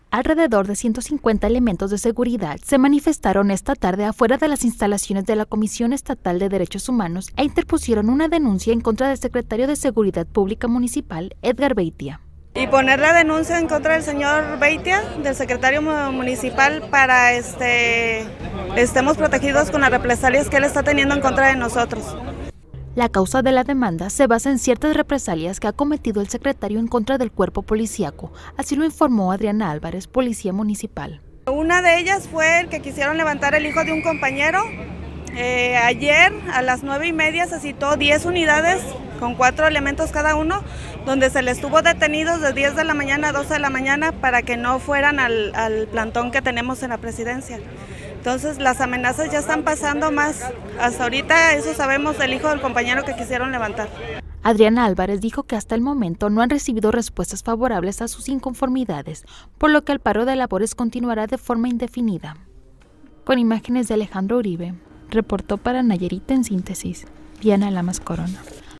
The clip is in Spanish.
Alrededor de 150 elementos de seguridad se manifestaron esta tarde afuera de las instalaciones de la Comisión Estatal de Derechos Humanos e interpusieron una denuncia en contra del secretario de Seguridad Pública Municipal, Edgar Beitia. Y poner la denuncia en contra del señor Beitia, del secretario municipal, para estemos protegidos con las represalias que él está teniendo en contra de nosotros. La causa de la demanda se basa en ciertas represalias que ha cometido el secretario en contra del cuerpo policíaco, así lo informó Adriana Álvarez, policía municipal. Una de ellas fue el que quisieron levantar el hijo de un compañero. Ayer a las 9:30 se citó 10 unidades con 4 elementos cada uno, donde se les tuvo detenidos de 10 de la mañana a 12 de la mañana para que no fueran al plantón que tenemos en la presidencia. Entonces las amenazas ya están pasando más. Hasta ahorita eso sabemos del hijo del compañero que quisieron levantar. Adriana Álvarez dijo que hasta el momento no han recibido respuestas favorables a sus inconformidades, por lo que el paro de labores continuará de forma indefinida. Con imágenes de Alejandro Uribe, reportó para Nayarita en Síntesis, Diana Lamas Corona.